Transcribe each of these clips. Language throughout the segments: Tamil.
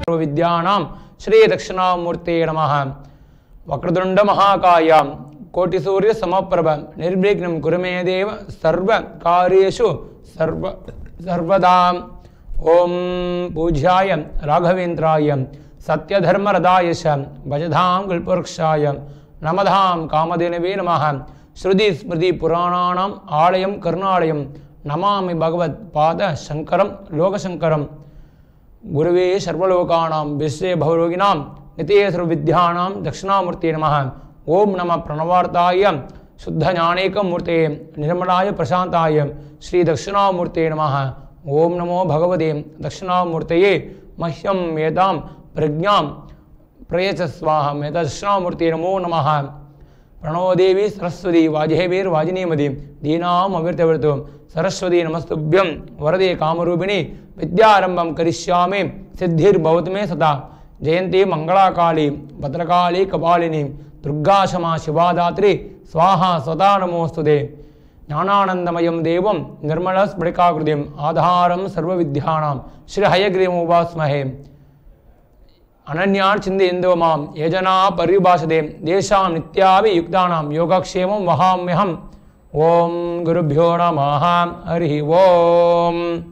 विद्यानां श्री दक्षिणामूर्ते नमः। वक्रतुंड महाकाय कोटिसूर्य समप्रभ निर्विघ्नं कुरु मे देव सर्वकार्येषु सर्वदा। ओम पूज्याय राघवेन्द्राय सत्यधर्मरदाय च भजधाम कल्पवृक्षाय नमधाम कामधेनवे नमः। श्रुति स्मृति पुराणानाम् आलयं करुणालयं नमामि भगवत्पाद शंकरं लोकशंकरं। गुरुवे सर्वलोकानां विश्वे भवरोगिणां नितये सर्वविद्यानां दक्षिणामूर्ते नमः। ओम नमः प्रणवार्ताय शुद्ध ज्ञानेकमूर्ते निर्मलाय प्रशांताय श्री दक्षिणामूर्ते नमः। ओम नमो भगवते दक्षिणामूर्तये मह्यं मेधां प्रज्ञां प्रयच्छ स्वाहा। मे दक्षिणामूर्ते नमो नमः। प्रणो देवी सरस्वती वाजहेवीर्वाजिनीमती दीनाम् अमृतवर्तु सरस्वती नमस्तुभ्यं वरदे कामरूपिणी विद्यारंभं करिष्यामि सिद्धिर्भवतु मे सदा। जयंती मंगलाकाली भद्रकाली कपालिनी दुर्गा क्षमा शिवादात्री स्वाहा स्वदा नमोस्तुते। ज्ञानानंदमयं देवं निर्मलस्फटिकाकृतिम् आधारं सर्वविद्यानां श्री हयग्रीवमुपास्महे। अनन्यान् चिन्तयन्तो मां ये जनाः पर्युपासते तेषां नित्याभियुक्तानां योगक्षेमं वहाम्यहम्। ओम गुरुभ्यो नमः। हरि ओम।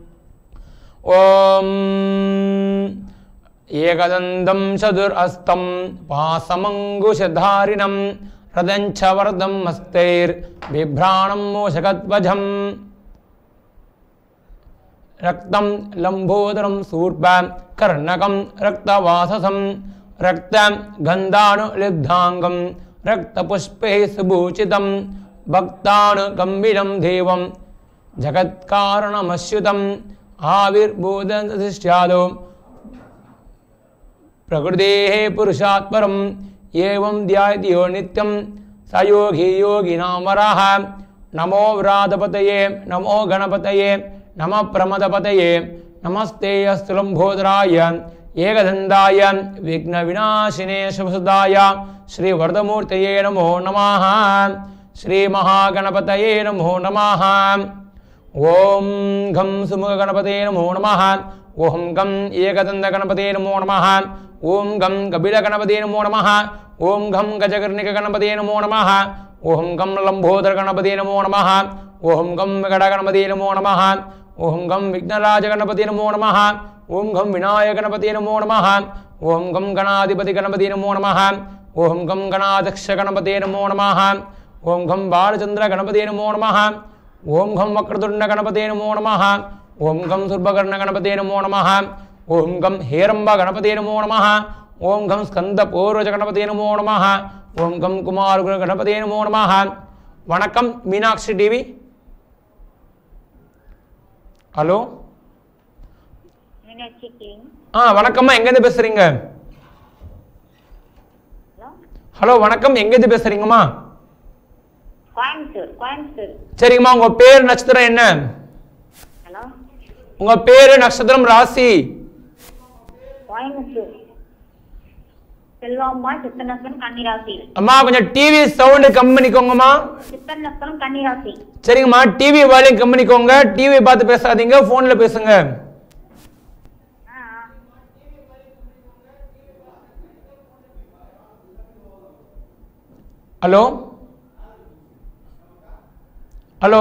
ओम एकदन्तं चतुरस्तं पाशमङ्कुशधारिणं रदं च वरदं हस्तैर्बिभ्राणं मूषकध्वजं रक्तं लम्बोदरं शूर्पं कर्णकं रक्तवाससं रक्तगन्धानुलिब्धाङ्गं रक्तपुष्पैः सुभूषितं भक्तानुगम्भीरं देवं जगत्कारणमच्युतम् आविर्भूतस्यादो प्रकृतेः पुरुषात् परम् एवं ध्यायति यो नित्यं स योगी योगिनां वरः। नमो व्रातपतये नमो गणपतये नमः प्रमदपतये नमस्ते अस्तु लम्बोदराय एकदन्ताय विघ्नविनाशिने शुभसुदाय श्री वरदमूर्तये नमो नमः। श्री महागणपतये नमो नमः। ओम घं सुमुखगणपतये नमो नमः। ओम गं एकदन्तगणपतये नमो नमः। ओम गं कपिलगणपतये नमो नमः। ओम गं गजकर्णिकगणपतये नमो नमः। ओम गं लम्बोदरगणपतये नमो नमः। ओम गं विकटगणपतये नमो नमः। ओम गं विघ्नराजगणपतये नमो नमः। ओम गं विनायकगणपतये नमो नमः। ओम गं गणाधिपतिगणपतये नमो नमः। ओम गं गणाध्यक्षगणपतये नमो नमः। ओम गं बालचन्द्रगणपतये नमो नमः। ओम गं वक्रतुण्डगणपतये नमो नमः। ओम गं सुर्भकर्णगणपतये नमो नमः। ओम गं हेरम्बगणपतये नमो नमः। ओम गं स्कंदपूर्वजगणपतये नमो नमः। ओम गं कुमारगणपतये नमो नमः। वणक्कम मीनाक्षी टीवी। ஹலோ வணக்கம்மா, எங்கேருந்து பேசுறீங்க? ஹலோ வணக்கம், எங்கேருந்து பேசுறீங்கம்மா? கோயம்புத்தூர். சரிங்கம்மா, உங்க பேர் நட்சத்திரம் என்ன? உங்க பேரு நட்சத்திரம் ராசி? கோயம்புத்தூர். செல்வாம்மா சித்தநஸ்தம் கன்னிராசி. அம்மா கொஞ்சம் டிவி சவுண்ட் கம்மி பண்ணிக்கோங்கம்மா. சித்தநஸ்தம் கன்னிராசி. சரிங்கம்மா, டிவி வால்யூம் கம்மி பண்ணிக்கோங்க. டிவி பார்த்து பேசாதீங்க, போன்ல பேசுங்க. Hello hello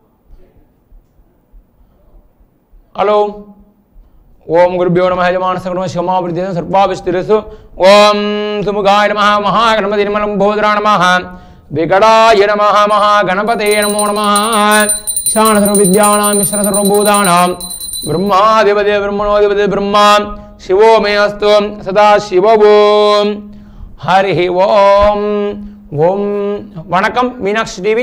hello. ओम गुरुभ्यो नमः। यजमान सकलम क्षमावृद्धि सर्वाभिष्टिरेषु। ओम सुमुखाय नमः। महागणपति लम्बोदराय नमः। विकटाय नमः। महागणपतये नमो नमः। ईशान सर्वविद्यानां ईश्वर सर्वभूतानां ब्रह्माधिपति ब्रह्मणोधिपति ब्रह्मा शिवो मे अस्तु सदा शिवो। हरि ओम। ओम வணக்கம் மீனாட்சி டிவி.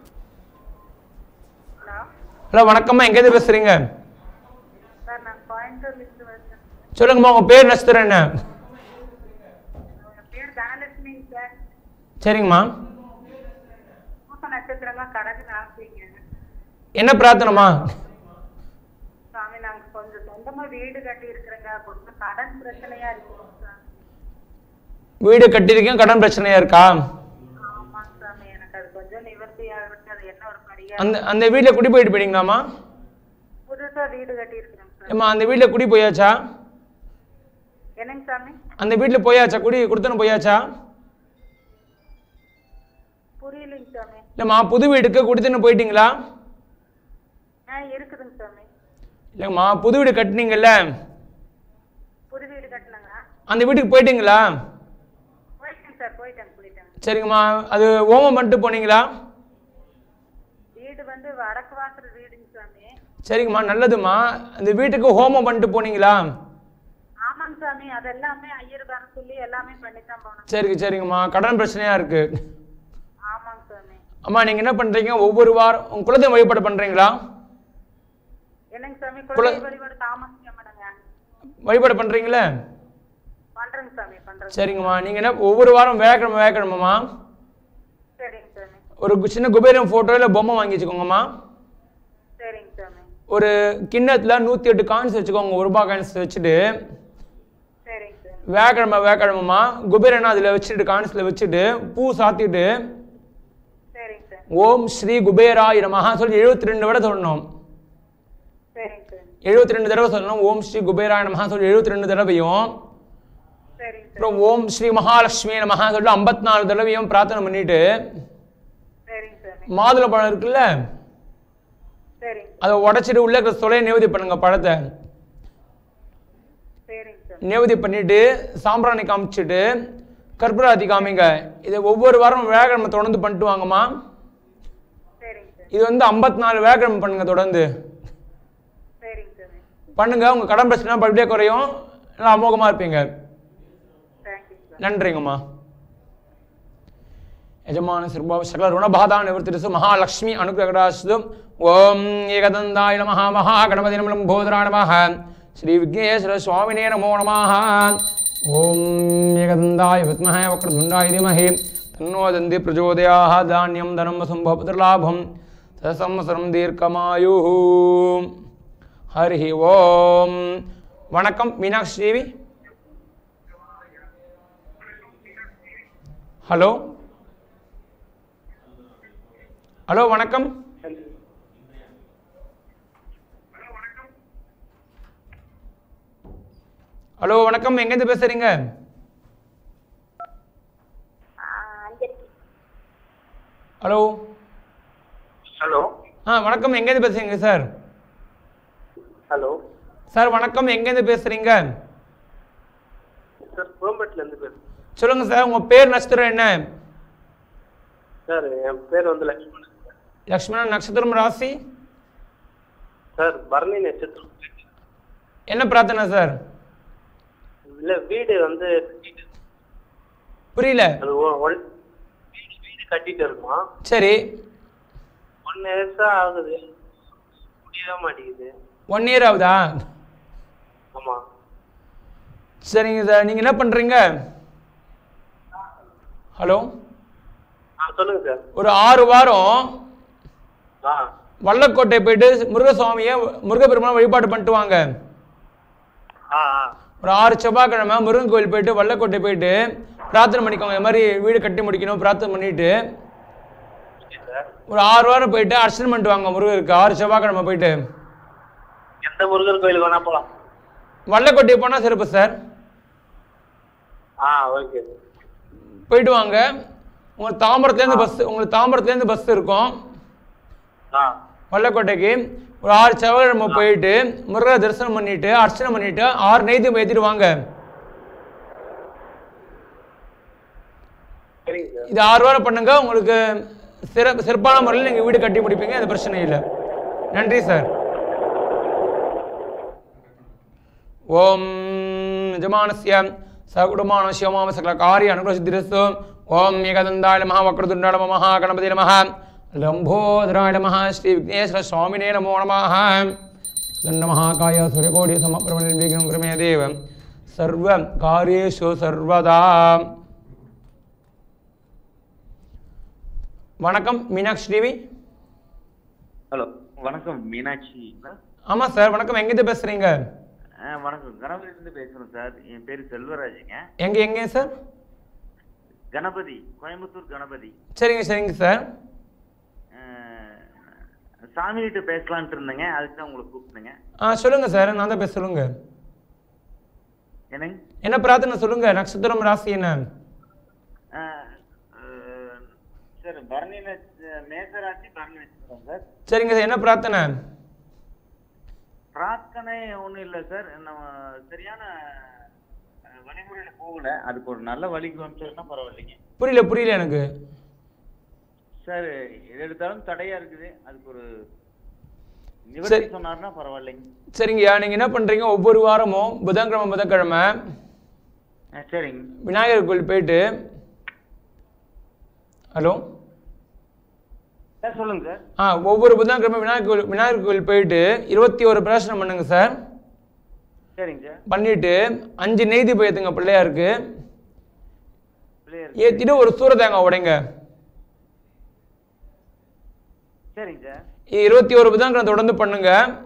ஹலோ வணக்கம்மா, எங்கேருந்து பேசுறீங்க? சொல்லுங்கம்மா, உங்க பேர் நட்சத்திரம் என்ன? சரிங்கம்மா. என்ன பிரார்த்தனைமா? வீடு கட்டிருக்கீங்க, கடன் பிரச்சனையா இருக்கா? அந்த வீட்டுல குடி போயிட்டு போயிட்டீங்களாமா? புதுசா வீடு கட்டி இருக்கேன். ஏமா அந்த வீட்டுல குடி போயாச்சா? என்னங்க சாமி? அந்த வீட்டில் போயாச்சா? குடி கொடுத்தனும் போயாச்சா? புரியலைங்க சாமி. இல்லைம்மா, புது வீட்டுக்கு குடித்தனு போயிட்டீங்களா? இருக்குதுங்க சாமி. இல்லைங்கம்மா, புது வீடு கட்டினீங்கல்ல, புது வீடு கட்டினாங்க. அந்த வீட்டுக்கு போயிட்டீங்களா? போயிட்டேங்க சார், போயிட்டேங்க. சரிங்கம்மா, அது ஹோமம் பண்ணிட்டு போனீங்களா? வீடு வந்து வடக்கு வாசல் வீடுங்க சாமி. சரிங்கம்மா, நல்லதும்மா. அந்த வீட்டுக்கு ஹோமம் பண்ணிட்டு போனீங்களா? ஆமாங்க சாமி, அதெல்லாமே ஐயர் வர சொல்லி எல்லாமே பண்ணித்தான் போனோம். சரிங்கம்மா, கடன் பிரச்சனையா இருக்கு. ஆமாங்க சாமி. அம்மா, நீங்க என்ன பண்றீங்க? ஒவ்வொரு வாரம் உங்க குலதெய்வ வழிபாடு பண்றீங்களா? என்னங்க சாமி? குலதெய்வ வழிபாடு தாமசிக்க மாட்டேங்க. வழிபாடு பண்றீங்களா? பண்றேங்க சாமி, பண்றேங்க. சரிங்கம்மா, நீங்க என்ன ஒவ்வொரு வாரம் வேக்கணுமாம்மா? சரிங்க சாமி. ஒரு சின்ன குபேரம் போட்டோ இல்ல பொம்மை வாங்கி வச்சுக்கோங்கம்மா. சரிங்க சாமி. ஒரு கிண்ணத்துல 108 காயின்ஸ் வச்சுக்கோங்க, ₹1 காயின்ஸ் வச்சுட்டு. சரிங்க சாமி. வேக்கணுமாம்மா. குபேரனா அதுல வச்சுட்டு காயின்ஸ்ல வச்சுட்டு பூ சாத்திட்டு சரிங்க சாமி. ஓம் ஸ்ரீ குபேராய நமஹ சொல்லி 72 தடவை சொல்லணும். சரிங்க சாமி. 72 தடவை சொல்லணும். ஓம் ஸ்ரீ குபேராய நமஹ சொல்லி 72 தடவையும், அப்புறம் ஓம் ஸ்ரீ மகாலட்சுமி நமஹ சொல்லி 54 தடவையும் பிரார்த்தனை பண்ணிட்டு, மாதுளை பழம் இருக்குல்ல, அதை உடைச்சிட்டு உள்ள இருக்கிற சொலையை நேவேதி பண்ணுங்க. பழத்தை நேவேதி பண்ணிட்டு சாம்பிராணி காமிச்சிட்டு கற்பூராதி காமிங்க. இதை ஒவ்வொரு வாரம் வேகக்கிழமை தொடர்ந்து பண்ணிட்டு வாங்கம்மா. இது வந்து 54 வேகக்கிழமை பண்ணுங்க, தொடர்ந்து பண்ணுங்க. உங்க கடன் பிரச்சனை படிப்படியே குறையும், நல்லா அமோகமா இருப்பீங்க. நன்றிங்கம்மா. यजमान सर्व सकल ऋणबाधा निवृत्तिरस्तु महालक्ष्मी अनुग्रहरास्तु। ओम एकदंताय नमः महागणपति नमः लंबोदराय नमः श्री विघ्नेश्वर स्वामिने नमो नमः। ओम एकदंताय विद्महे वक्रतुंडाय धीमहि तन्नो दन्ति प्रचोदयात्। धान्यं धनं संभवपुत्रलाभं तत्संवत्सरं दीर्घमायुः। हरि ओम। वणक्कम मीनाक्षी देवी. हेलो ஹலோ, வணக்கம். ஹலோ வணக்கம், எங்கேருந்து பேசுறீங்க? ஹலோ ஹலோ வணக்கம், எங்கேருந்து பேசுறீங்க சார்? ஹலோ சார் வணக்கம், எங்கேருந்து பேசுறீங்க? சார் கோயம்பேட்டில இருந்து பேசுறேன். சொல்லுங்க சார், உங்க பேர் நட்சத்திரம் என்ன? சார் என் பேர் வந்து லட்சுமணன். லக்ஷ்மணன், நட்சத்திரம் ராசி? சார் பரணி நட்சத்திரம். என்ன பிரார்த்தனை சார்? இல்ல வீடு வந்து புரியல. வீடு கட்டிட்டு இருக்கோம். சரி. 1 இயர்ஸா ஆகுது, முடியவே மாட்டேங்குது. 1 இயர் ஆகுதா? ஆமா. சரிங்க சார், நீங்க என்ன பண்றீங்க? ஹலோ சொல்லுங்க சார். ஒரு 6 வாரம் வல்லக்கோட்டை போயிட்டு முருகசுவாமியை முருகப்பெருமானை வழிபாடு பண்ணிட்டு வாங்க. ஒரு 6 செவ்வாய்க்கிழமை முருகன் கோயில் போயிட்டு வல்லக்கோட்டை போயிட்டு பிரார்த்தனை பண்ணிக்கோங்க. இந்த மாதிரி வீடு கட்டி முடிக்கணும் பிரார்த்தனை பண்ணிட்டு ஒரு 6 வாரம் போயிட்டு அர்ச்சனை பண்ணிட்டு வாங்க முருகருக்கு. 6 செவ்வாய்க்கிழமை போயிட்டு எந்த முருகர் கோயிலுக்கு வேணா போலாம். வல்லக்கோட்டை போனா சிறப்பு சார். ஓகே, போயிட்டு வாங்க. உங்களுக்கு தாம்பரத்துலேருந்து பஸ் இருக்கும் வல்லக்கோட்டைக்கு. ஒரு 6 செவ்வாய்க்கிழமை போயிட்டு முருகரை தரிசனம் பண்ணிட்டு அர்ச்சனை பண்ணிட்டு 6 நெய்தீபம் ஏற்றிட்டு வாங்க. இது 6 வாரம் பண்ணுங்க, உங்களுக்கு சிறப்பான முறையில் நீங்கள் வீடு கட்டி முடிப்பீங்க, அது பிரச்சனை இல்லை. நன்றி சார். ஓம் யஜமானஸ்ய சகுடுமான சிவமாம சகல காரிய அனுகிரஹசித்திரஸ்து. ஓம் ஏகதந்தாய நமஹ வக்ரதுண்டாய நமஹ மகாகணபதி நமஹ லம்போதராய நமஹ ஸ்ரீ விக்னேஸ்வர சுவாமினே நமோ நமஹ. தண்டமஹாகாய சூரியகோடி சமப்பிரப நிர்விக்னம் குருமே தேவ சர்வ காரியேஷு சர்வதா. வணக்கம் மீனாட்சி தேவி. ஹலோ வணக்கம் மீனாட்சி. ஆமாம் சார், வணக்கம். எங்கேருந்து பேசுகிறீங்க? வணக்கம், கணபதியிலிருந்து பேசுகிறேன் சார். என் பேர் செல்வராஜுங்க. எங்கே சார்? கணபதி, கோயம்புத்தூர் கணபதி. சரிங்க சார். சாமி கிட்ட பேசலான்ட்டு இருந்தேங்க, அதுக்கு தான் உங்களை கூப்பிட்டுங்க. சொல்லுங்க சார், நான் தான் சொல்லுங்க. என்னங்க? என்ன பிரார்த்தனை சொல்லுங்க, நட்சத்திரம் ராசி என்ன? சார் பரணி மேசராசி பரணி நட்சத்திரம் சார். சரிங்க சார், என்ன பிரார்த்தனை? பிரார்த்தனை ஒன்றும் இல்லை சார், நம்ம சரியான வழிமுறையில் போகல, அதுக்கு ஒரு நல்ல வழிக்கு வந்துச்சுன்னா பரவாயில்லைங்க. புரியல எனக்கு சார். எது எடுத்தாலும் தடையா இருக்குது, அதுக்கு ஒரு நிவர்த்தி சொன்னார்னா பரவாயில்லைங்க. சரிங்கய்யா, நீங்க என்ன பண்றீங்க, ஒவ்வொரு வாரமும் புதன்கிழமை சரிங்க விநாயகர் கோயில் போயிட்டு, ஹலோ சார் சொல்லுங்க சார். ஒவ்வொரு புதன்கிழமை விநாயகர் கோயில் போயிட்டு 21 பிரதட்சணம் பண்ணுங்க சார். சரிங்க சார். பண்ணிட்டு 5 நெய் தீபம் ஏத்துங்க பிள்ளையாருக்கு. ஏத்திட்டு ஒரு சூர தேங்காய் உடைங்க. சரிங்க சார். 21 புதன்கிழமை தொடர்ந்து பண்ணுங்க.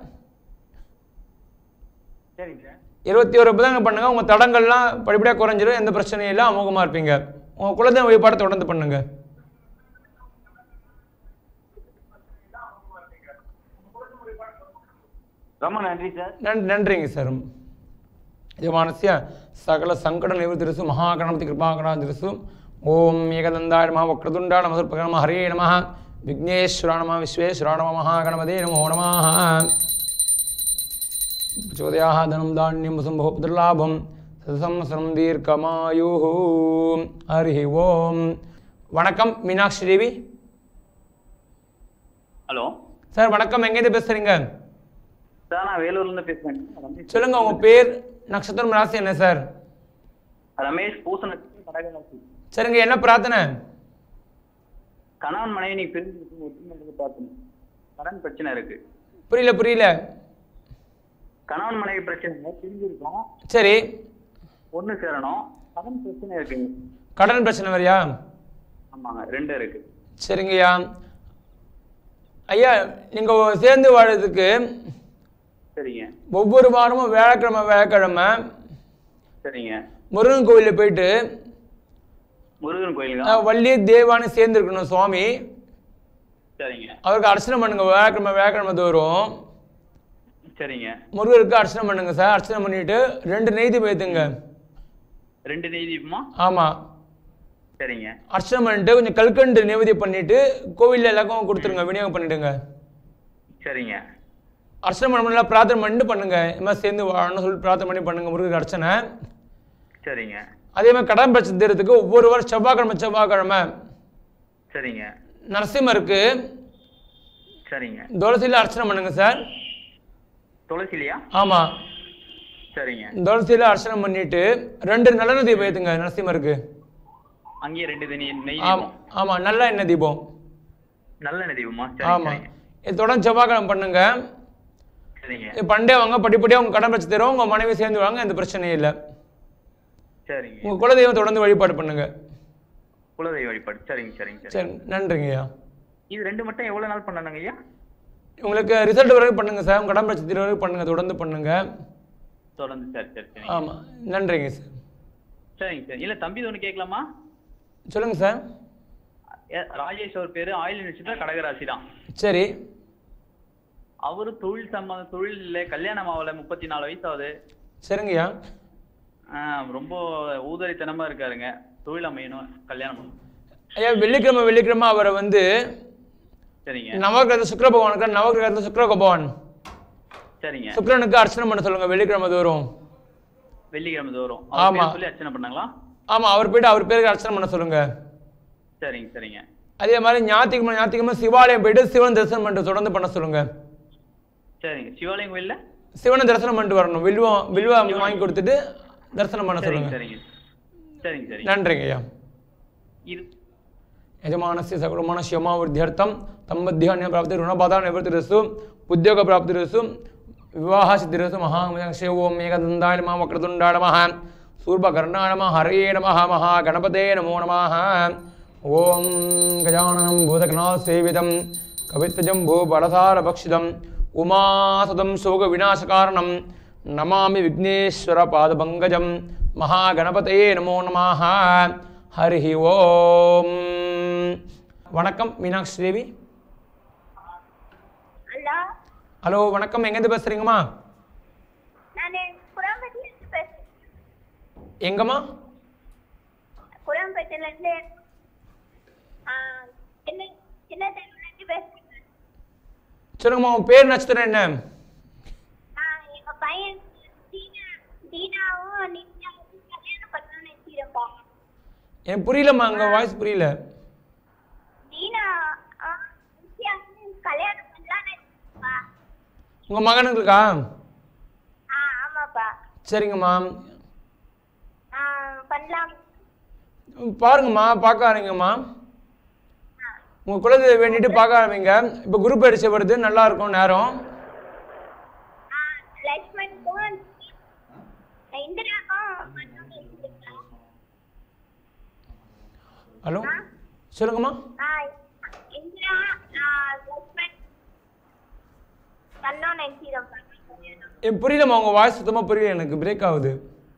சரிங்க சார். 21 புதன்கிழமை பண்ணுங்க. உங்க தடங்கள்லாம் படிப்படியாக குறைஞ்சிடும், எந்த பிரச்சனையும் இல்லை, அமோகமா இருப்பீங்க. உங்க குலதெய்வ வழிபாட்டை தொடர்ந்து பண்ணுங்க. ரொம்ப நன்றி சார். நன்றிங்க சார். யஜமானஸ்ய சகல சங்கட நிவர்த்திரிசு மகாகணபதி கிருபாகணாதிரிசு. ஓம் ஏகதந்தாய நம வக்ரதுண்டாய நம சர்ப்பகண நம ஹரே நம விக்னேஸ்வராய நம விஸ்வேஸ்வராய நம மகாகணபதே நமோ நமः. பிரச்சோதயாः தனம் தானியம் வசும்போ புத்திரலாபம் சதசம்வத்சரம் தீர்க்கமாயுः. ஹரி ஓம். வணக்கம் மீனாட்சி தேவி. ஹலோ சார் வணக்கம், எங்கேருந்து பேசுறீங்க? சார் நான் வேலூர்லேருந்து பேசுகிறேன். சொல்லுங்க, உங்க பேர், நட்சத்திரம், ராசி என்ன சார்? ரமேஷ் பூசணத்துக்கு கடகராசி. சரிங்க, என்ன பிரார்த்தனை? கணவன் மனைவி நீ பிரிஞ்சு ஒற்றுமை பிரார்த்தனை. கடன் பிரச்சனை இருக்கு. புரியல. கணவன் மனைவி பிரச்சனை பிரிஞ்சிருக்கோம். சரி, ஒன்று சேரணும். கடன் பிரச்சனை இருக்குங்க. கடன் பிரச்சனை வரையா? ஆமாங்க, 2 இருக்கு. சரிங்கய்யா. ஐயா, நீங்க சேர்ந்து வாழறதுக்கு சரிங்க. ஒவ்வொரு வாரமும் வியாழக்கிழமை சரிங்க. முருகன் கோயிலில் போயிட்டு முருகன் கோயில் வள்ளி தேவானு சேர்ந்துருக்கணும் சுவாமி. சரிங்க. அவருக்கு அர்ச்சனை பண்ணுங்க வியாழக்கிழமை தோறும். சரிங்க. முருகருக்கு அர்ச்சனை பண்ணுங்க சார். அர்ச்சனை பண்ணிட்டு 2 நெய் தீபம் ஏத்துங்க. 2 நெய் தீபமா? ஆமா. சரிங்க. அர்ச்சனை பண்ணிட்டு கொஞ்சம் கல்கண்டு நிவேதியம் பண்ணிட்டு கோவிலில் எல்லாருக்கும் கொடுத்துருங்க, விநியோகம் பண்ணிடுங்க. சரிங்க. அர்ச்சனை பண்ண பிரார்த்தனை பண்ணிட்டு பண்ணுங்க. இது மாதிரி சேர்ந்து வாழணும்னு சொல்லி பிரார்த்தனை பண்ணி பண்ணுங்க முருகருக்கு அர்ச்சனை. சரிங்க. அதே மாதிரி கடன் பிரச்சனை தீர்றதுக்கு ஒவ்வொரு வாரம் செவ்வாய்க்கிழமை சரிங்க. நரசிம்மருக்கு சரிங்க. துளசியில அர்ச்சனை பண்ணுங்க சார். துளசிலையா? ஆமா. சரிங்க. துளசியில அர்ச்சனை பண்ணிட்டு 2 நல்லெண்ணெய் தீபம் ஏத்துங்க நரசிம்மருக்கு. அங்கேயே 2 நெய். ஆமா, நல்ல எண்ணெய் தீபம். நல்ல எண்ணெய் தீபமா? ஆமா. இது தொடர்ந்து செவ்வாய்க்கிழமை பண்ணுங்க. சரிங்க. பண்டே வாங்க, படிப்படியாக உங்க கடன் பிரச்சனை தரும், உங்க மனைவி சேர்ந்து வாங்க, எந்த பிரச்சனையும் இல்லை. சரிங்க. உங்க குலதெய்வம் தொடர்ந்து வழிபாடு பண்ணுங்க. குலதெய்வ வழிபாடு. சரிங்க. சரி, நன்றிங்க ஐயா. இது 2 மட்டும் எவ்வளவு நாள் பண்ணணுங்க ஐயா? உங்களுக்கு ரிசல்ட் வரைக்கும் பண்ணுங்க சார். உங்க கடன் பிரச்சனை வரைக்கும் பண்ணுங்க, தொடர்ந்து பண்ணுங்க. தொடர்ந்து. சரி. ஆமா, நன்றிங்க சார். சரிங்க சார். இல்ல தம்பி ஒன்று கேட்கலாமா? சொல்லுங்க சார். ராஜேஷ் அவர் பேரு, ஆயில் நட்சத்திரம், கடகராசி தான். சரி. அவரு தொழில் இல்லை, கல்யாணம் ஆகல, 34 வயசு ஆகுது. சரிங்கய்யா. ரொம்ப ஊதரித்தனமா இருக்காருங்க. தொழில் அமையணும், கல்யாணம். ஐயா, வெள்ளிக்கிழமை அவரை வந்து சரிங்க. நவகிரக சுக்கிர பகவானுக்கு, நவகிரகத்தில் சுக்கிர பகவான் சரிங்க. சுக்கிரனுக்கு அர்ச்சனை பண்ண சொல்லுங்க வெள்ளிக்கிழமை தோறும். ஆமா சொல்லி அர்ச்சனை பண்ணாங்களா? ஆமா, அவர் போயிட்டு அவர் பேருக்கு அர்ச்சனை பண்ண சொல்லுங்க. சரிங்க. அதே மாதிரி ஞாயிற்றுக்கிழமை சிவாலயம் போயிட்டு சிவன் தரிசனம் பண்ணிட்டு தொடர்ந்து பண்ண சொல்லுங்க. சரிங்க. சிவாலயம் கோயில்ல சிவனை தரிசனம் பண்ணிட்டு வரணும். வில்வம் வாங்கி கொடுத்துட்டு தரிசனம் பண்ண சொல்லுங்க. சரிங்க. நன்றிங்க ஐயா. यजमानस्य सकलमानस्यमावृद्ध्यर्थं तम्बध्यान्य प्राप्ति ऋणबाधा निवृत्तिरस्तु उद्योग प्राप्तिरस्तु विवाह सिद्धिरस्तु महामंगलस्य ओम एकदन्ताय नमः वक्रतुण्डाय नमः सूर्पकर्णाय नमः हरये नमः महागणपते नमो नमः ओम गजाननं भूतगणासेवितं कवित्वजम्बूफलसारभक्षितम् उमासुतं शोकविनाशकारणं नमामि विघ्नेश्वरपादपङ्कजं महागणपते नमो नमः हरि ओम வணக்கம் மீனாட்சி தேவி. ஹலோ வணக்கம், எங்கேருந்து பேசுறீங்கம்மா? எங்கம்மா? குளம்பேட்டிலேருந்து சின்ன தெருவுலேருந்து பேசுகிறேன். சொல்லுங்கம்மா, உன் பேர் நட்சத்திரம் என்ன? எங்கள் பையன் தீனாவும் நித்யாவும் கல்யாணம் பண்ணணும்னு நினைச்சிருப்பா. எனக்கு புரியலம்மா, உங்கள் வாய்ஸ் புரியல. தீனா நித்யாவும் கல்யாணம் பண்ணலான்னு நினைச்சிருப்பா. உங்கள் மகனுங்களுக்கா? ஆமாப்பா. சரிங்கம்மா, பண்ணலாம். பாருங்கம்மா, பார்க்க ஆரம்பிங்கம்மா. உங்கள் குலதெய்வம் வேண்டிட்டு பார்க்க ஆரம்பிங்க. இப்போ குரு பயிற்சி வருது, நல்லா இருக்கும் நேரம். ஹலோ, சொல்லுங்கம்மா. புரியலம்மா, உங்கள் வாய்ஸ் சுத்தமாக புரியல, எனக்கு பிரேக் ஆகுது.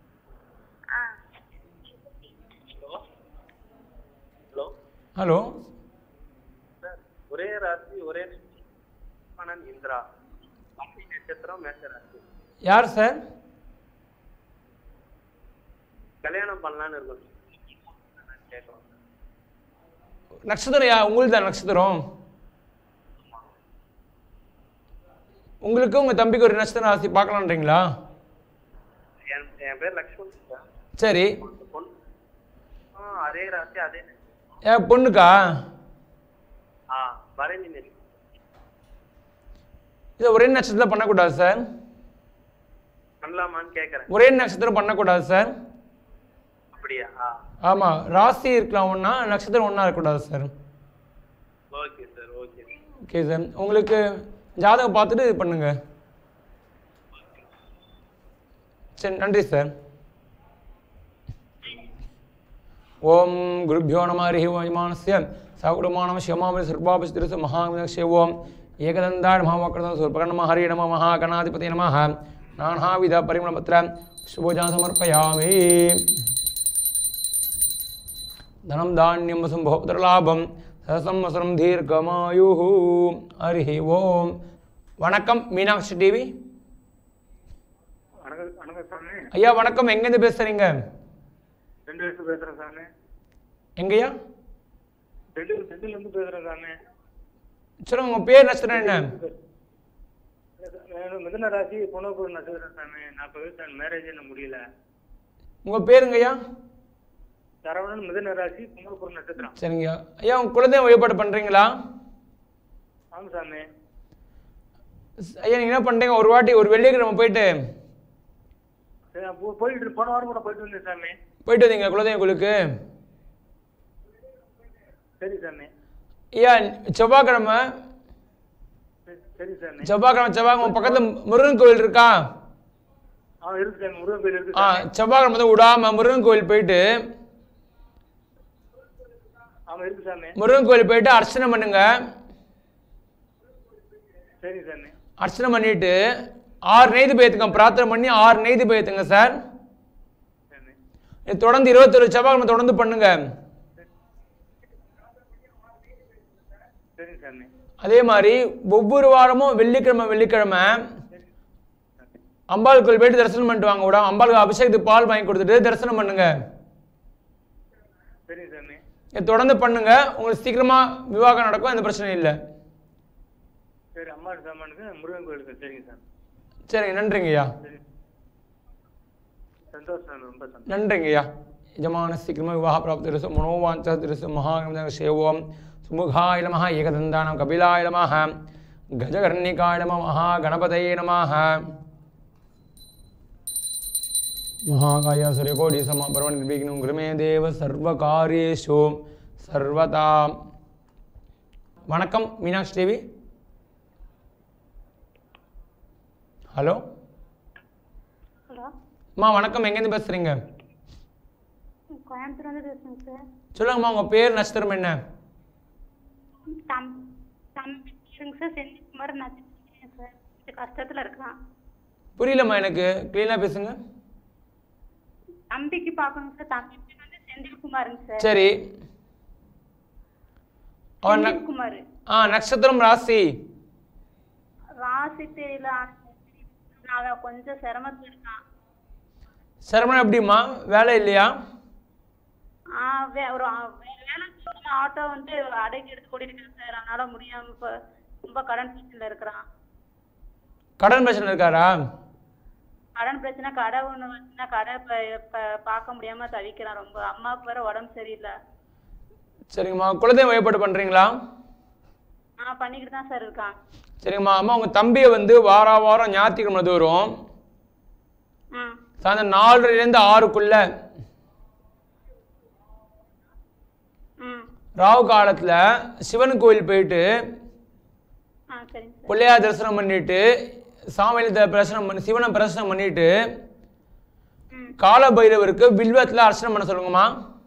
ஹலோ சார், ஒரே ராசி ஒரே இந்திரா, நட்சத்திரம் மேஷ ராசி. யார் சார்? கல்யாணம் பண்ணலான்னு இருக்கும். நட்சத்திரம் யா உங்களுக்கு தான் நட்சத்திரம்? உங்களுக்கு உங்கள் தம்பிக்கு ஒரு நட்சத்திரம் ராசி பார்க்கலான்றீங்களா? என் பேர் லக்ஷ்மண். சரி, அதே ராசி அதே பொண்ணுக்கா? இதை ஒரே நட்சத்திரம் பண்ணக்கூடாது சார். பண்ணலாமான்னு கேட்குறேன். ஒரே நட்சத்திரம் பண்ணக்கூடாது சார். அப்படியா? ஆமாம், ராசி இருக்கலாம் ஒன்றா, நட்சத்திரம் ஒன்றா இருக்கக்கூடாது sir. Okay sir, okay. Okay sir, உங்களுக்கு ஜாதகம் பார்த்துட்டு இது பண்ணுங்க. சரி, நன்றி சார். ஓம் குருபியோ நம ஹரி ஓமானஸ்ய சகுடமானம் சிவமாமி சர்வாபஸ்திரச மகாமிதக்ஷே ஓம் ஏகதந்தாய மகாவக்ரதம் சுர்பக நம ஹரி நம மகாகணாதிபதி நம நானாவித பரிமளபத்ர சுபோஜான் சமர்ப்பயாமி. தனம் தானியம் வசும்போதரலாபம் சசம்வசரம் தீர்க்கமாயு. ஹரி ஓம். வணக்கம், மீனாட்சி டிவி. ஐயா வணக்கம், எங்கேருந்து பேசுறீங்க? பேசுறேன் சாமி. எங்கய்யா? செந்திலிருந்து பேசுறேன் சாமி. சொல்லுங்க, உங்க பேர் நட்சத்திரம் என்ன? மிதுன ராசி பொண்ணு நட்சத்திரம் சாமி. 40 வயசு, மேரேஜ் என்ன முடியல. உங்க பேருங்கய்யா? சரவணன், மிதுன ராசி பொண்ணு நட்சத்திரம். சரிங்க ஐயா, உங்க குலதெய்வம் வழிபாடு பண்றீங்களா? ஆமா சாமி. ஐயா நீங்க என்ன பண்றீங்க, ஒரு வாட்டி ஒரு வெள்ளிக்கிழமை போயிட்டு போன வாரம் கூட போயிட்டு வந்தேன் சாமி. போயிட்டு வந்தீங்க குலதெய்வம் கோயிலுக்கு? சரி சாமி. ஐயா செவ்வாய்க்கிழமை சரி சாமி. செவ்வாய்க்கிழமை பக்கத்துல முருகன் கோயில் இருக்கா? இருக்கு சாமி, முருகன் கோயில் இருக்கு. செவ்வாய்க்கிழமை தான் விடாம முருகன் கோயில் போயிட்டு முருகன் கோயில் போயிட்டு அர்ச்சனை பண்ணுங்க. சரி சாமி. அர்ச்சனை பண்ணிட்டு 6 நெய்து பேத்துங்க, பிரார்த்தனை பண்ணி 6 நெய்து பேத்துங்க சார். தொடர்ந்து 21 செவ்வாய்க்கிழமை தொடர்ந்து பண்ணுங்க. அதே மாதிரி ஒவ்வொரு வாரமும் வெள்ளிக்கிழமை அம்பாள் கோயில் போயிட்டு தரிசனம் பண்ணிட்டு வாங்க. விடாம அம்பாளுக்கு அபிஷேகத்துக்கு பால் வாங்கி கொடுத்துட்டு தரிசனம் பண்ணுங்க. தொடர்ந்து பண்ணுங்க, உங்களுக்கு சீக்கிரமா விவாகம் நடக்கும், எந்த பிரச்சனை இல்லை. சரி, அம்மா சாமானுக்கு முருகன் கோயிலுக்கு. சரிங்க சார். சரிங்க, நன்றிங்கய்யா. சந்தோஷம், ரொம்ப சந்தோஷம். நன்றிங்கய்யா. யஜமான சீக்கிரமா விவாக பிராப்திரசு மனோவாஞ்சதிரசு மகாகணம் சேவோம் சுமுகாய நமः ஏகதந்தானம் கபிலாய நமः கஜகர்ணிகாய நமः மகாகணபதயே நமः महाकाय सूर्यकोटि समप्रभ निर्विघ्नं कुरु मे देव सर्वकार्येषु सर्वदा. வணக்கம் மீனாட்சி தேவி. ஹலோ அம்மா வணக்கம், எங்கேருந்து பேசுறீங்க? கோயம்புத்தூர்ல பேசுறேன் சார். சொல்லுங்கம்மா, உங்க பேர் நட்சத்திரம் என்ன? சார் செந்தில்குமார் நட்சத்திரம் சார். கஷ்டத்துல இருக்கான். புரியலம்மா, எனக்கு கிளீனா பேசுங்க. தம்பிக்கு பார்க்கணும் சார். தம்பி வந்து செந்தில்குமாருங்க சார். சரி, அவன் செந்தில்குமார். நட்சத்திரம் ராசி ராசி தெரியல, கொஞ்சம் சிரமத்துல இருக்கான். சரவணன் எப்படிம்மா வேலை இல்லையா? ஒரு வேலை ஆட்டோ வந்து அடங்கி எடுத்து கூட்டிட்டு சார், அதனால முடியாம இப்போ ரொம்ப கடன் பிரச்சனையில் இருக்கிறான். கடன் பிரச்சனை இருக்காரா? கடன் பிரச்சனை, கடை ஒன்று வச்சுன்னா கடை பார்க்க முடியாம தவிக்கிறான் ரொம்ப. அம்மாவுக்கு வேற உடம்பு சரியில்லை. சரிங்கம்மா. குலதெய்வ வழிபாடு பண்ணுறீங்களா? பண்ணிக்கிட்டு தான் சார் இருக்கான். சரிங்கம்மா. அம்மா உங்கள் தம்பியை வந்து வாரம் ஞாயிற்றுக்கிழமை வரும் சாயந்தரம் 4:30 6 ராவு காலத்தில் சிவன் கோயில் போயிட்டு பிள்ளையார் தரிசனம் பண்ணிட்டு சாமியில பிரசனம் பண்ணி சிவனை பிரசனம் பண்ணிட்டு கால பைரவருக்கு வில்வத்தில் அர்ச்சனை பண்ண சொல்லுங்கம்மா.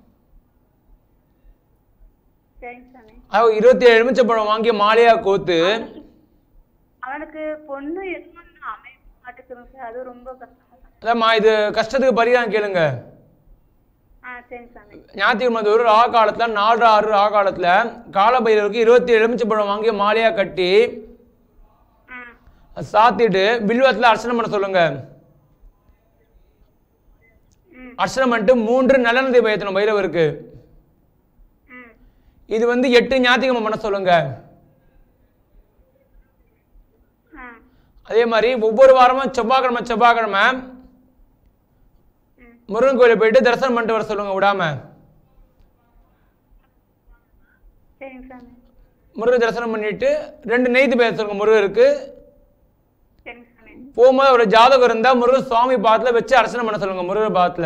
27 எலுமிச்சம்பழம் வாங்கி மாலையா கோத்து. அவனுக்கு பொண்ணு எதுவும் அமைய மாட்டேங்குது சார், அது ரொம்ப கஷ்டம். அதாம்மா, இது கஷ்டத்துக்கு பரிகாரம் கேளுங்க. ஞாயிற்றுக்கிழமை ஒரு ராக காலத்தில் 4:06 ராக காலத்தில் கால பைரவருக்கு 27 எலுமிச்சம்பழம் வாங்கி மாலையா கட்டி சாத்திட்டு வில்வத்தில் அர்ச்சனை பண்ண சொல்லுங்க. அர்ச்சனை பண்ணிட்டு 3 நல்லெண்ணெய் பயத்தணும் பைரவருக்கு. இது வந்து 8 ஞாயிற்றுக்கிழமை பண்ண சொல்லுங்க. அதே மாதிரி ஒவ்வொரு வாரமும் செவ்வாய்க்கிழமை முருகன் கோயிலை போயிட்டு தரிசனம் பண்ணிட்டு வர சொல்லுங்க விடாம. முருகன் தரிசனம் பண்ணிட்டு 2 நெய்து பேச சொல்லுங்க முருகருக்கு. போகும்போது ஒரு ஜாதகம் இருந்தா முருகன் சுவாமி பாதத்துல வச்சு அர்ச்சனை பண்ண சொல்லுங்க. முருகர் பாதத்துல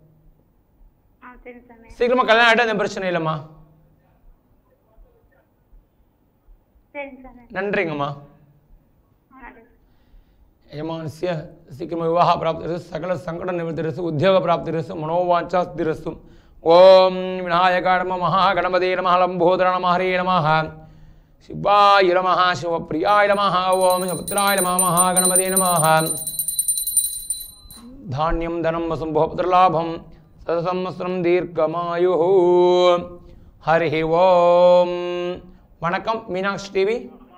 சீக்கிரமா கல்யாணம் ஆகிட்டா அந்த பிரச்சனை இல்லைம்மா. நன்றிங்கம்மா. यजमानस्य शीघ्रम विवाह प्राप्तिरस्तु सकल संकट निवृत्तिरस्तु उद्योग प्राप्तिरस्तु मनोवांछा सिद्धिरस्तु। ओम विनायकाय नमः महागणपते नमः लंबोदर नमः हरे नमः शिवाय नमः शिवप्रियाय नमः ओम शिवपुत्राय नमः महागणपते नमः। धान्यं धनं वसुंभोपुत्रलाभं सतसंवत्सरं दीर्घमायुः। हरि ओम। वणक्कम मीनाक्षी टीवी.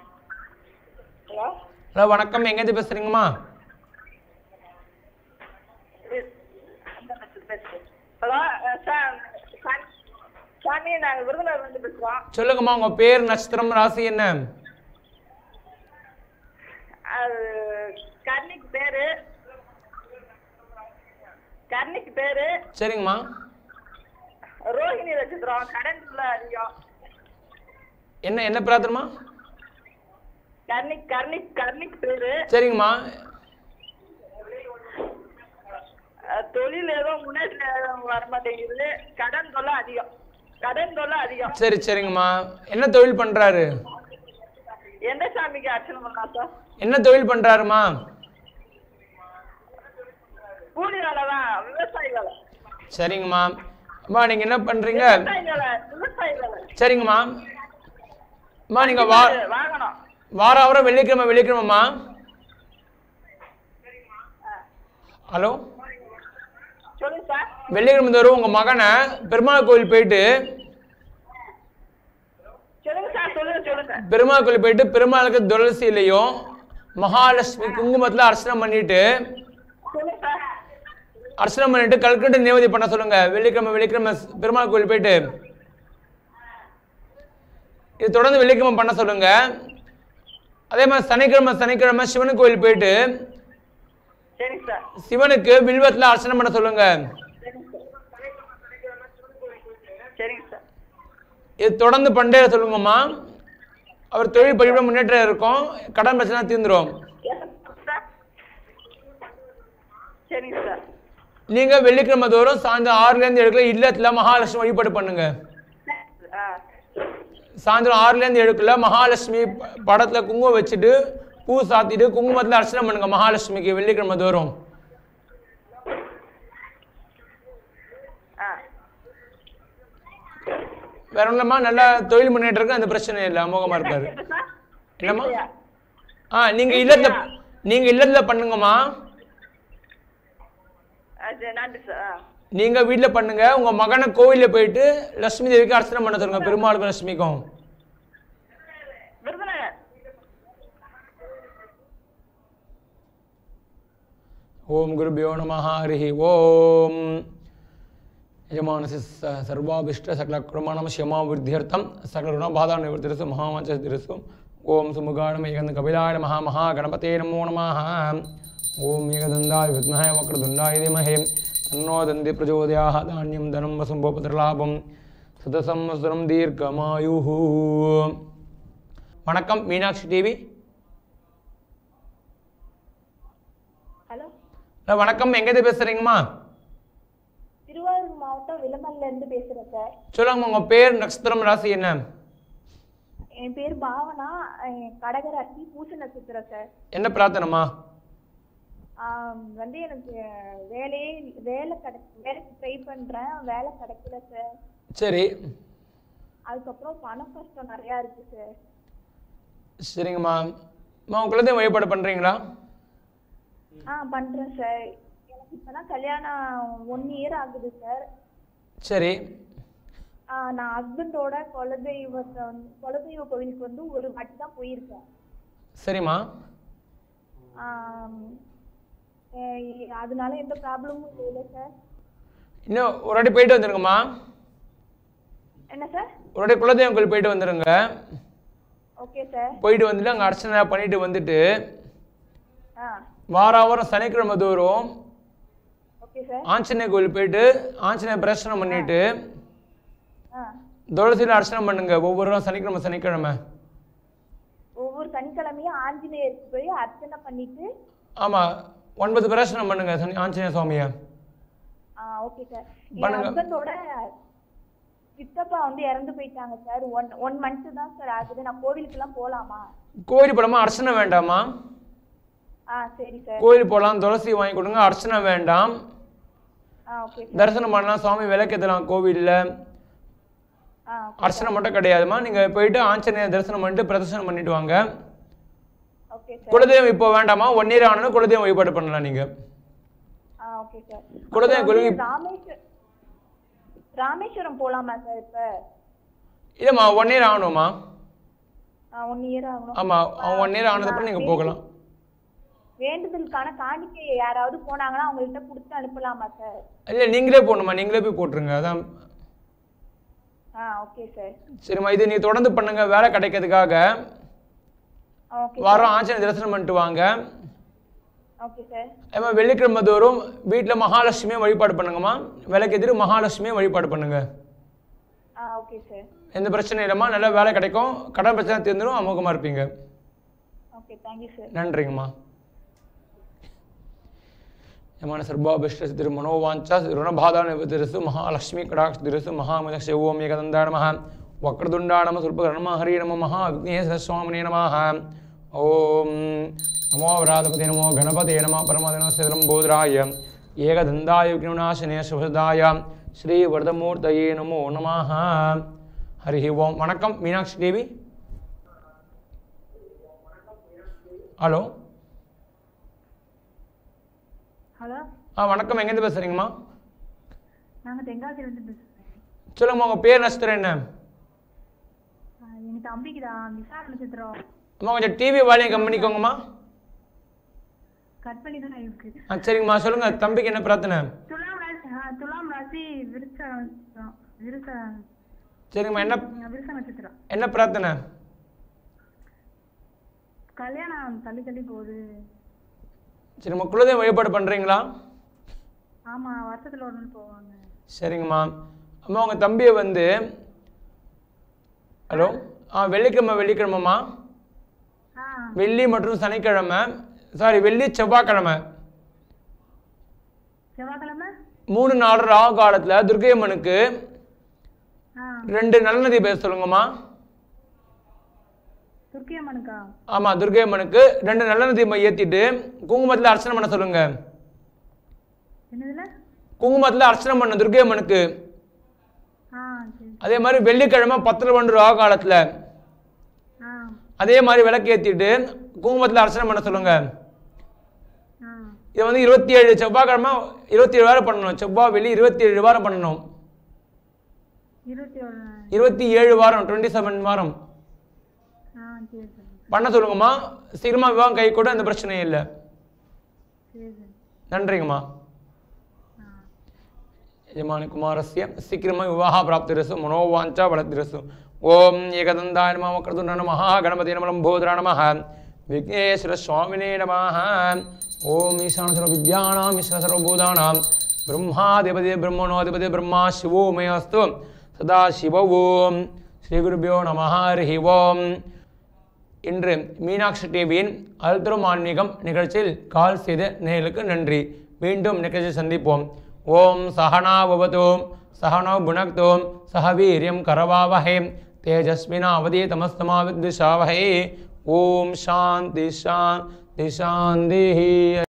ஹலோ வணக்கம், எங்கேருந்து பேசுறீங்கம்மா? ஹலோ சாமி, நாங்கள் விருதுநகர் வந்து பேசுகிறோம். சொல்லுங்கம்மா, உங்க பேர், நட்சத்திரம், ராசி என்ன? கர்ணிக்கு பேரு. சரிங்கம்மா. ரோஹிணி நட்சத்திரம். கடன் அதிகம். என்ன பிரார்த்தனைமா? கர்ணிக் பேரு. சரிங்கம்மா. தொழில் ஏதோ முன்னேற்ற வர மாட்டேங்குது. கடன் தொல்லை அதிகம். சரி சரிங்கம்மா. என்ன தொழில் பண்றாரு? எந்த சாமிக்கு அர்ச்சனை பண்ணலாம் சார்? என்ன தொழில் பண்றாருமா? கூலி வேலை தான், விவசாய வேலை. சரிங்கம்மா. அம்மா நீங்க என்ன பண்றீங்க? விவசாய வேலை. சரிங்கம்மா. அம்மா நீங்க வாங்கணும். வாரம் வெள்ளிக்கிழமைமா. ஹலோ, சொல்லுங்க சார். வெள்ளிக்கிழமை தோறும் உங்க மகனை பெருமாள் கோயில் போயிட்டு பெருமாள் கோயில் போயிட்டு பெருமாளுக்கு துளசியிலையும் மகாலட்சுமி குங்குமத்துல அர்ச்சனை பண்ணிட்டு கல்கண்டு நிவேதி பண்ண சொல்லுங்க. வெள்ளிக்கிழமை பெருமாள் கோயில் போயிட்டு இது தொடர்ந்து வெள்ளிக்கிழமை பண்ண சொல்லுங்க. அதே மாதிரி சனிக்கிழமை சிவன் கோயில் போயிட்டு சிவனுக்கு வில்வத்துல அர்ச்சனை பண்ண சொல்லுங்க. இது தொடர்ந்து பண்டே சொல்லுங்கம்மா. அவர் தொழில் படிப்பட முன்னேற்றம் இருக்கும், கடன் பிரச்சனை தீர்ந்துரும். நீங்க வெள்ளிக்கிழமை தோறும் சாயந்தரம் 6 to 7 இல்லத்துல மகாலட்சுமி வழிபாடு பண்ணுங்க. சாயந்தரம் 6 to 7 மகாலட்சுமி படத்துல குங்குமம் வச்சுட்டு பூ சாத்திட்டு குங்குமத்துல அர்ச்சனை பண்ணுங்க மகாலட்சுமிக்கு வெள்ளிக்கிழமை தோறும். வேற ஒண்ணுமா, நல்ல தொழில் முன்னேற்றம் இருக்கு, அந்த பிரச்சனை இல்லை, அமோகமா இருக்காரு. என்னம்மா? நீங்க இல்லத்துல பண்ணுங்கம்மா. நீங்க வீட்டுல பண்ணுங்க. உங்க மகனை கோவில்ல போயிட்டு லட்சுமி தேவிக்கு அர்ச்சனை பண்ண சொல்லுங்க, பெருமாளுக்கும் லட்சுமிக்கும். ஓம் குருபியோ நம ஹரி ஓம் यजमानस्य सर्वाभिष्ट सकलक्रमाणां क्षमावृद्ध्यर्थं सकलऋणबाधानिवृत्तिरस्तु महामञ्चस्तिरस्तु ओम सुमुगाणमेकं कपिलाय नमः महागणपते नमो नमः ओम एकदन्ताय विद्महे वक्रतुण्डाय धीमहि तन्नो दन्ति प्रचोदयात् धान्यं धनं वसुम्भोपत्रलाभं सतसंवत्सरं दीर्घमायुः வணக்கம் மீனாட்சி டிவி. ஹலோ வணக்கம், எங்கேருந்து பேசுகிறீங்கம்மா? திருவாரூர் மாவட்டம் விளமல்ல இருந்து பேசுறேன் சார். சொல்லுங்கம்மா, உங்கள் பேர், நட்சத்திரம், ராசி என்ன? என் பேர் பாவனா, கடகராசி, பூச நட்சத்திரம் சார். என்ன பிரார்த்தனைமா? வந்து எனக்கு வேலைக்கு ட்ரை பண்றேன், வேலை கிடைக்கல சார். சரி. அதுக்கப்புறம் பண கஷ்டம் நிறையா இருக்கு சார். சரிங்கம்மா. அம்மா, உங்க குலதெய்வம் வழிபாடு பண்ணுறீங்களா? பண்றேன் சார். எனக்கு இப்பதான் கல்யாணம் 1 இயர் ஆகுது சார். சரி. நான் ஹஸ்பண்டோட குலதெய்வ கோவிலுக்கு வந்து ஒரு வாட்டி தான் போயிருக்கேன். சரிம்மா. அதனால எந்த ப்ராப்ளமும் இல்லை சார். இன்னும் ஒரு வாட்டி போயிட்டு வந்துருங்கம்மா. என்ன சார்? ஒரு வாட்டி குலதெய்வம் கோயில் போயிட்டு வந்துடுங்க. Okay sir. போயிட்டு வந்துட்டு அங்கே அர்ச்சனை பண்ணிட்டு வந்துட்டு வாரம் சனிக்கிழமை தோறும் ஆஞ்சநேய கோயில் போயிட்டு ஆஞ்சநேய பிரசனம் பண்ணிட்டு துளசியில் அர்ச்சனை பண்ணுங்க. ஒவ்வொரு சனிக்கிழமை ஒவ்வொரு சனிக்கிழமையும் ஆஞ்சநேயருக்கு போய் அர்ச்சனை பண்ணிட்டு ஆமாம் 9 பிரசனம் பண்ணுங்க ஆஞ்சநேய சுவாமியை. Okay sir. என் ஹஸ்பண்டோட சித்தப்பா வந்து இறந்து போயிட்டாங்க சார். 1 மந்த் தான் சார் ஆகுது. நான் கோவிலுக்குலாம் போகலாமா? கோயில் போலாமா? அர்ச்சனை வேண்டாமா? சரி சார். கோயில் போகலாம், துளசி வாங்கி கொடுங்க, அர்ச்சனை வேண்டாம். தரிசனம் பண்ணலாம், சுவாமி விளக்கேற்றலாம் கோவிலில். அர்ச்சனை மட்டும் கிடையாதுமா. நீங்கள் போயிட்டு ஆஞ்சநேய தரிசனம் பண்ணிட்டு பிரதர்சனம் பண்ணிட்டு வாங்க. குலதெய்வம் இப்போ வேண்டாமா? 1 இயர் ஆனாலும் குலதெய்வம் வழிபாடு பண்ணலாம் நீங்கள். குலதெய்வம் கோயிலுக்கு ராமேஸ்வரம் போலாமா சார்? இப்போ இல்லைம்மா, 1 இயர் ஆகணுமா? 1 இயர் ஆகணும். ஆமாம், 1 இயர் ஆனதுக்கப்புறம் நீங்கள் போகலாம். வேண்டுதலுக்கான காணிக்கை யாராவது போனாங்கன்னா அவங்கள்ட்ட கொடுத்து அனுப்பலாமா சார்? இல்லை, நீங்களே போகணுமா? நீங்களே போய் போட்டுருங்க. அதான். Okay sir. சரிம்மா, இது நீங்கள் தொடர்ந்து பண்ணுங்க வேலை கிடைக்கிறதுக்காக. வாரம் ஆஞ்சநேய தரிசனம் பண்ணிட்டு வாங்க. Okay sir. ஏமா வெள்ளிக்கிழமை தோறும் வீட்டில் மகாலட்சுமியை வழிபாடு பண்ணுங்கம்மா. விளக்கேற்றிட்டு மகாலட்சுமியை வழிபாடு பண்ணுங்க. Okay sir. எந்த பிரச்சனையும் இல்லைம்மா, நல்லா வேலை கிடைக்கும், கடன் பிரச்சனை தீர்ந்துடும், அமோகமாக இருப்பீங்க. Okay, thank you sir. நன்றிங்கம்மா. यमान सर्वाभिष्टसिद्धिर् मनोवाञ्छा ऋणबाधा निवृत्तिरस्तु महालक्ष्मी कटाक्षतिरस्तु महामलक्ष्य ओम एकदन्ताय नमः वक्रतुण्डाय नमः सूर्पकर्णः हरि नमः महाविघ्नेश्वरस्वामिने नमः ओम नमो व्रातपते नमो गणपते नमः परमदिनस्यलम्बोदराय एकदन्ताय विघ्नविनाशिने शुभदाय श्रीवरदमूर्तये नमो नमः हरि ओम. वणक्कम मीनाक्षी देवी. ஹலோ. ஹலோ. வணக்கம், எங்கேருந்து பேசுகிறீங்கம்மா? நாங்கள் தென்காசியிலேருந்து பேசுகிறேன். சொல்லுங்கம்மா, உங்கள் பேர், நட்சத்திரம் என்ன? எங்கள் தம்பிக்கு தான் விசார நட்சத்திரம். அம்மா, கொஞ்சம் டிவி வால்யூம் கம்மி பண்ணிக்கோங்கம்மா. கட் பண்ணி தான் இருக்கு. சரிங்கம்மா, சொல்லுங்கள், தம்பிக்கு என்ன பிரார்த்தனை? துலாம் ராசி சரிங்கம்மா, விருச்ச நட்சத்திரம். என்ன பிரார்த்தனை? கல்யாணம் தள்ளி போகுது. சரிம்மா, குலதெய்வம் வழிபாடு பண்ணுறீங்களா? ஆமாம், வருஷத்தில் ஒரு நாள் போவாங்க. சரிங்கம்மா. அம்மா, உங்கள் தம்பியை வந்து ஹலோ வெள்ளிக்கிழமைம்மா, வெள்ளி மற்றும் சனிக்கிழமை, சாரி வெள்ளி செவ்வாய்க்கிழமை 3 நாள் ராகு காலத்தில் துர்க்கை அம்மனுக்கு 2 நல்ல நதி பேர் சொல்லுங்கம்மா. ஆமாம், துர்க்கை அம்மனுக்கு 2 நல்ல நதி ஏற்றிட்டு குங்குமத்தில் அர்ச்சனை பண்ண சொல்லுங்க. குங்குமத்தில் அர்ச்சனை பண்ண துர்க்கை அம்மனுக்கு. அதே மாதிரி வெள்ளிக்கிழமை 10 ராகு காலத்தில் அதே மாதிரி விளக்கு ஏற்றிட்டு குங்குமத்தில் அர்ச்சனை பண்ண சொல்லுங்க. இதை வந்து 27 செவ்வாய்க்கிழமை 27 வாரம் பண்ணணும். செவ்வாய் வெள்ளி 27 வாரம் பண்ணணும். 27 வாரம் 27 வாரம் பண்ண சொல்லுங்கம்மா. சீக்கிரமா விவாகம் கை கூட அந்த பிரச்சனையும் இல்லை. நன்றிங்கம்மா. यजमानि कुमारस्य शीघ्रमेव विवाहप्राप्तिरस्तु मनोवाञ्छा फलतिरस्तु. ओम एकदन्ताय नमः वक्रतुण्ड नमः गणपते नमः लम्बोदराय नमः विघ्नेश्वर स्वामिने नमः. ओम ईशान सर्वविद्यानां ईशान सर्वभूतानां ब्रह्माधिपति ब्रह्मणोधिपति ब्रह्मा शिवो मे अस्तु सदा शिव. ओम श्री गुरुभ्यो नमः. हरि ओम. இன்று மீனாட்சி டிவியின் அல்தரும் ஆன்மீகம் நிகழ்ச்சியில் கால் செய்த நேயர்களுக்கு நன்றி. மீண்டும் நிகழ்ச்சி சந்திப்போம். ஓம் சஹனா பவது சஹனோ புனக்து சஹ வீர்யம் கரவாவஹை தேஜஸ்வினாவதீதமஸ்தமா வித்விஷாவஹை. ஓம் சாந்தி சாந்தி சாந்தி.